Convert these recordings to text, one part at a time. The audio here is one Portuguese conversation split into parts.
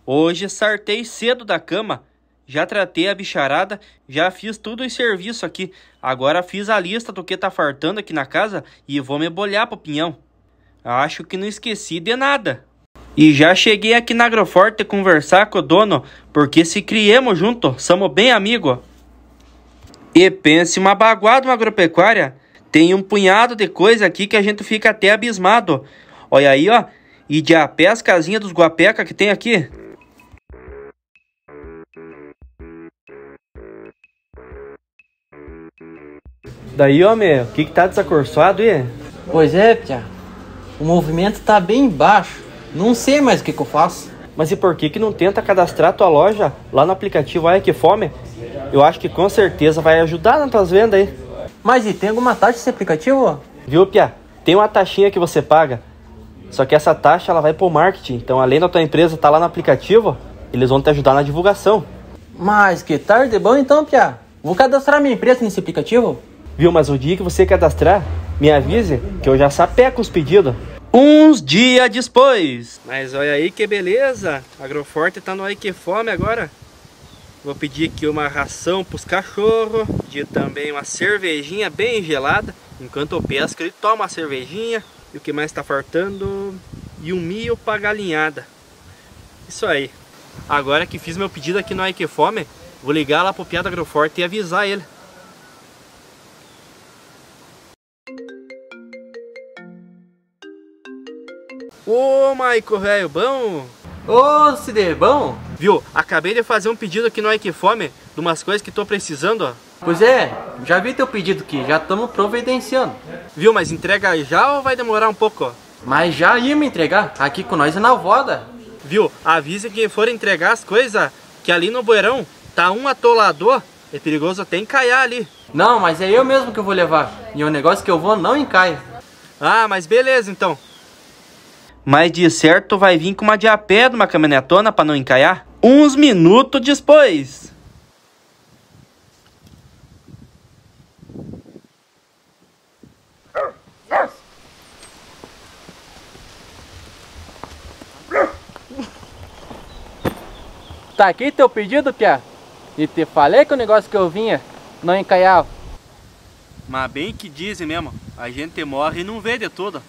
Hoje sartei cedo da cama, já tratei a bicharada, já fiz tudo o serviço aqui. Agora fiz a lista do que tá fartando aqui na casa e vou me bolhar pro pinhão. Acho que não esqueci de nada. E já cheguei aqui na Agroforte conversar com o dono, porque se criemos junto, somos bem amigos. E pense uma baguada uma agropecuária, tem um punhado de coisa aqui que a gente fica até abismado. Olha aí, ó, e de a pé as casinhas dos guapeca que tem aqui. Daí, ó, meu, o que tá desacorçoado aí? Pois é, Pia. O movimento tá bem baixo. Não sei mais o que eu faço. Mas e por que não tenta cadastrar tua loja lá no aplicativo Aiquefome? Eu acho que com certeza vai ajudar nas tuas vendas aí. Mas e tem alguma taxa esse aplicativo? Viu, Pia? Tem uma taxinha que você paga. Só que essa taxa ela vai pro marketing. Então, além da tua empresa estar lá no aplicativo, eles vão te ajudar na divulgação. Mas que tarde bom então, Pia. Vou cadastrar minha empresa nesse aplicativo. Viu, mas o dia que você cadastrar, me avise que eu já sapeco os pedidos. Uns dias depois. Mas olha aí que beleza. A Agroforte tá no Aiquefome agora. Vou pedir aqui uma ração pros cachorros. Pedir também uma cervejinha bem gelada. Enquanto eu pesco, ele toma uma cervejinha. E o que mais tá faltando? E um milho pra galinhada. Isso aí. Agora que fiz meu pedido aqui no Aiquefome, vou ligar lá pro Piá da Agroforte e avisar ele. Ô, Maico, velho, bom? Ô, Cide, bom? Viu, acabei de fazer um pedido aqui no Aiquefome de umas coisas que tô precisando, ó. Pois é, já vi teu pedido aqui, já estamos providenciando. Viu, mas entrega já ou vai demorar um pouco, ó? Mas já ia me entregar, aqui com nós é na voda. Viu, avise quem for entregar as coisas, que ali no bueirão tá um atolador, é perigoso até encaiar ali. Não, mas é eu mesmo que eu vou levar, e o negócio que eu vou não encaia. Ah, mas beleza então. Mas de certo vai vir com uma de a pé de uma caminhonetona pra não encaiar. Uns minutos depois. Tá aqui teu pedido, Pia? E te falei que o negócio que eu vinha não encaiava. Mas bem que dizem mesmo, a gente morre e não vê de tudo.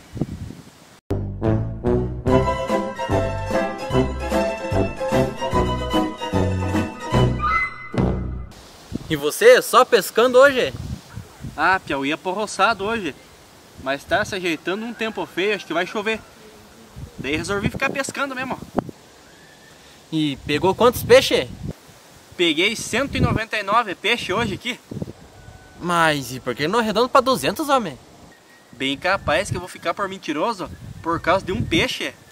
E você, só pescando hoje? Ah, Pia, eu ia pro roçado hoje, mas tá se ajeitando um tempo feio, acho que vai chover. Daí resolvi ficar pescando mesmo. E pegou quantos peixes? Peguei 199 peixes hoje aqui. Mas e por que não arredondando pra 200, homem? Bem capaz que eu vou ficar por mentiroso por causa de um peixe.